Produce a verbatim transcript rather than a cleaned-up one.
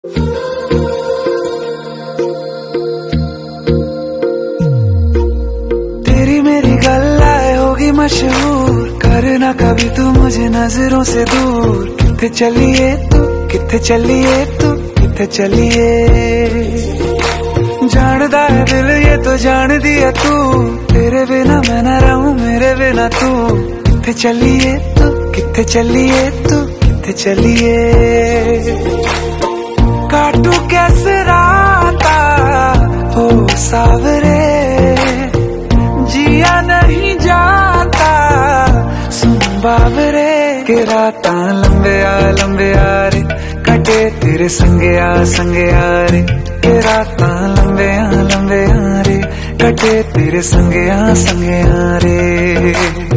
तेरी मेरी गल्लाए होगी मशहूर, करना कभी तू मुझे नजरों से दूर। किथे चलिए तू, किथे चलिए तू, किथे चलिए। जानदा है दिल ये तो जान दिया तू, तेरे बिना मैं ना रहूं मेरे बिना तू। किथे चलिए तू, किथे चलिए तू, किथे चलिए। काटू कैसे राता हो सावरे, जिया नहीं जाता सुन बावरे। के राता लंबे आ लंबे आ रे, कटे तेरे संगे आ संगे आ रे। के राता लंबे आ लंबे आ रे, कटे तेरे संगे आ संगे आ रे।